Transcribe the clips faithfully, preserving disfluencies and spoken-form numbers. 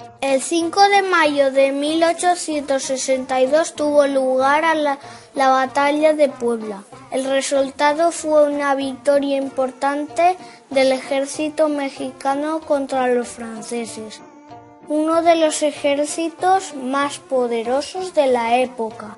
El cinco de mayo de mil ochocientos sesenta y dos tuvo lugar a la, la Batalla de Puebla. El resultado fue una victoria importante del ejército mexicano contra los franceses, uno de los ejércitos más poderosos de la época.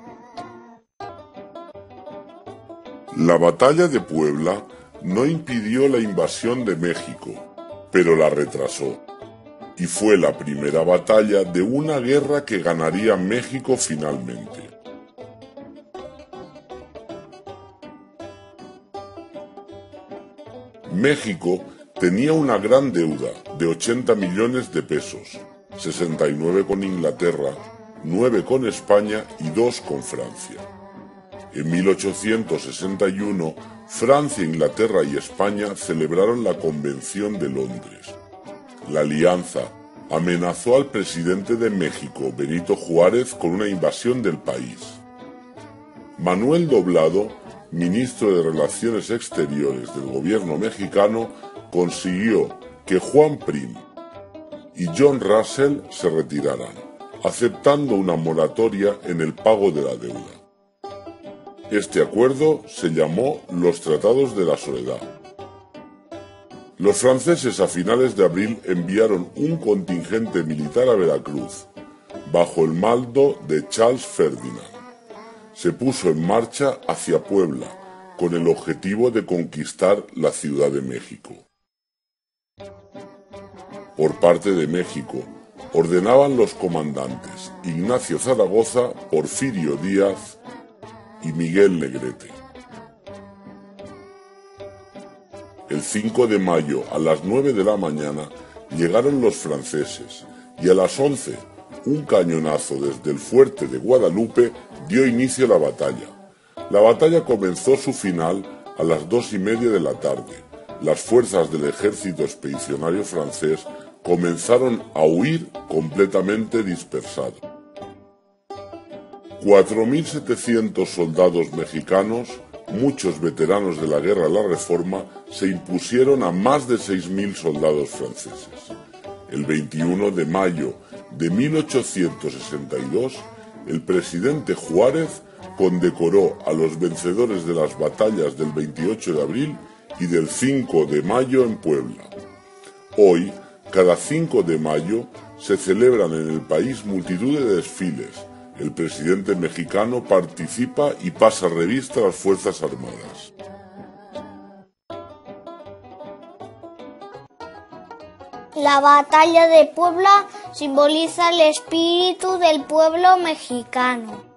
La Batalla de Puebla no impidió la invasión de México, pero la retrasó. Y fue la primera batalla de una guerra que ganaría México finalmente. México tenía una gran deuda de ochenta millones de pesos, sesenta y nueve con Inglaterra, nueve con España y dos con Francia. En mil ochocientos sesenta y uno, Francia, Inglaterra y España celebraron la Convención de Londres. La alianza amenazó al presidente de México, Benito Juárez, con una invasión del país. Manuel Doblado, ministro de Relaciones Exteriores del gobierno mexicano, consiguió que Juan Prim y John Russell se retiraran, aceptando una moratoria en el pago de la deuda. Este acuerdo se llamó los Tratados de la Soledad. Los franceses a finales de abril enviaron un contingente militar a Veracruz, bajo el mando de Charles Ferdinand. Se puso en marcha hacia Puebla, con el objetivo de conquistar la Ciudad de México. Por parte de México, ordenaban los comandantes Ignacio Zaragoza, Porfirio Díaz y Miguel Negrete. El cinco de mayo a las nueve de la mañana llegaron los franceses y a las once un cañonazo desde el fuerte de Guadalupe dio inicio a la batalla. La batalla comenzó su final a las dos y media de la tarde. Las fuerzas del ejército expedicionario francés comenzaron a huir completamente dispersados. cuatro mil setecientos soldados mexicanos, muchos veteranos de la Guerra de la Reforma, se impusieron a más de seis mil soldados franceses. El veintiuno de mayo de mil ochocientos sesenta y dos, el presidente Juárez condecoró a los vencedores de las batallas del veintiocho de abril y del cinco de mayo en Puebla. Hoy, cada cinco de mayo, se celebran en el país multitud de desfiles. El presidente mexicano participa y pasa revista a las Fuerzas Armadas. La Batalla de Puebla simboliza el espíritu del pueblo mexicano.